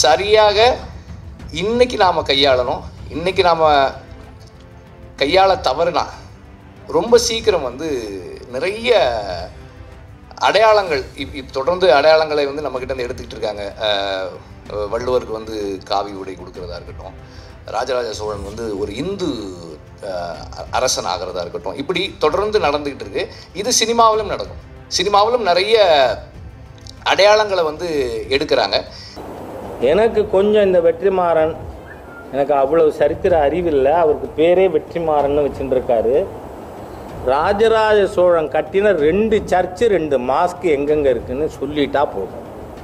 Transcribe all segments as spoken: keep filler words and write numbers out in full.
சரியாக இன்னைக்கு நாம் கையாளணும். இன்றைக்கி நாம் கையாள தவறுனா ரொம்ப சீக்கிரம் வந்து நிறைய அடையாளங்கள் இப் இப் தொடர்ந்து அடையாளங்களை வந்து நம்மக்கிட்ட வந்து எடுத்துக்கிட்டு இருக்காங்க. வள்ளுவருக்கு வந்து காவி உடை கொடுக்குறதா இருக்கட்டும், ராஜராஜ சோழன் வந்து ஒரு இந்து அரசன் ஆகிறதா இருக்கட்டும், இப்படி தொடர்ந்து நடந்துக்கிட்டு இருக்கு. இது சினிமாவிலும் நடக்கும். சினிமாவிலும் நிறைய அடையாளங்களை வந்து எடுக்கிறாங்க. எனக்கு கொஞ்சம் இந்த வெற்றிமாறன் எனக்கு அவ்வளவு சரித்திர அறிவில்லை. அவருக்கு பேரே வெற்றிமாறன்னு வச்சுருக்காரு. ராஜராஜ சோழன் கட்டின ரெண்டு சர்ச்சு ரெண்டு மாஸ்க் எங்கெங்க இருக்குன்னு சொல்லிட்டா போதும்.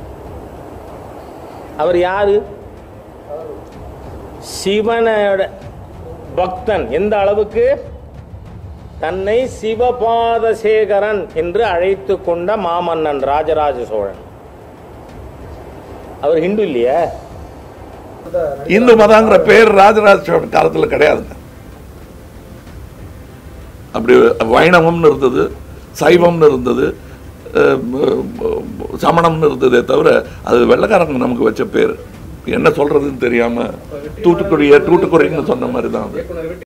அவர் யாரு? சிவனோட பக்தன். எந்த அளவுக்கு? தன்னை சிவபாதசேகரன் என்று அழைத்து கொண்ட மாமன்னன் ராஜராஜ சோழன். அவர் ஹிந்து இல்லையா? இந்து மதங்கிற பேர் ராஜராஜ சோழன் காலத்தில் கிடையாதுங்க. அப்படி வைணவம்னு இருந்தது, சைவம்னு இருந்தது, சமணம்னு இருந்ததே தவிர அது வெள்ளைக்காரங்க நமக்கு வச்ச பேர். என்ன சொல்றதுன்னு தெரியாம தூத்துக்குடிய தூத்துக்குடின்னு சொன்ன மாதிரி தான் அது.